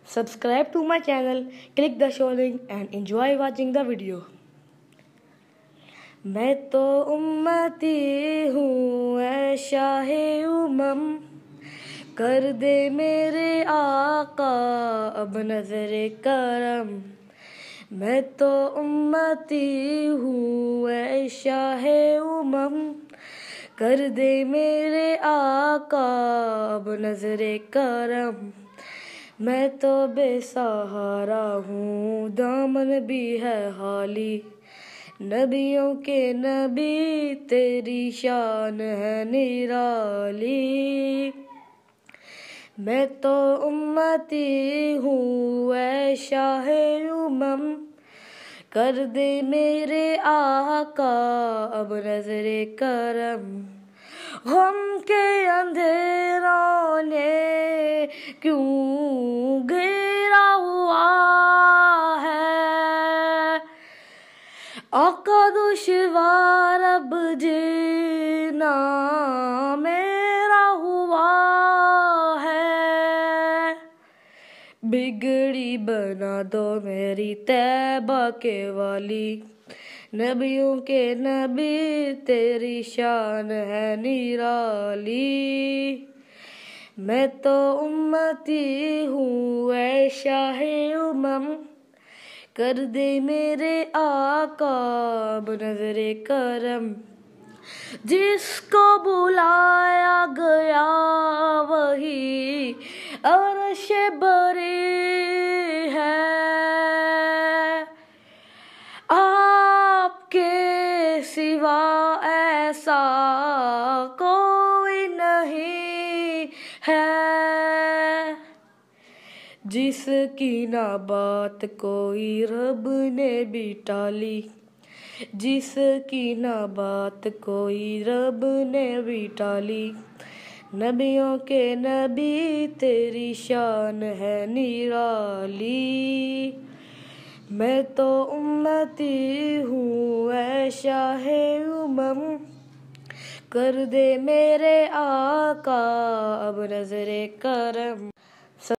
Subscribe to my channel, click the show link and enjoy watching the video. मैं तो उम्मती हूँ ऐ शाहे उमम, कर दे मेरे आका अब नज़रे करम। मैं तो उम्मती हूँ ऐ शाहे उमम, कर दे मेरे आका अब नज़रे करम। मैं तो बेसहारा हूँ, दामन भी है खाली, नबियों के नबी तेरी शान है निराली। मैं तो उम्मती हूँ ऐ शाहे उमम, कर दे मेरे आका अब नज़रे करम। गम के अंधेरों ने क्यों घेरा हुआ है, आका दुश्वार अब जीना मेरा हुआ है। बिगड़ी बना दो मेरी तैबा के वाली, नबियों के नबी तेरी शान है निराली। मैं तो उम्मती हूँ ऐ शाहे उमम, कर दे मेरे आका अब नज़रे करम। जिसको बुलाया गया वही अर्श बरी है, आपके सिवा ऐसा कोई नहीं है। जिसकी ना बात कोई रब ने भी टाली, जिसकी ना बात कोई रब ने भी टाली, नबियों के नबी तेरी शान है निराली। मैं तो उम्मती हूँ ऐ शाहे उमम, कर दे मेरे आका अब नज़रे करम।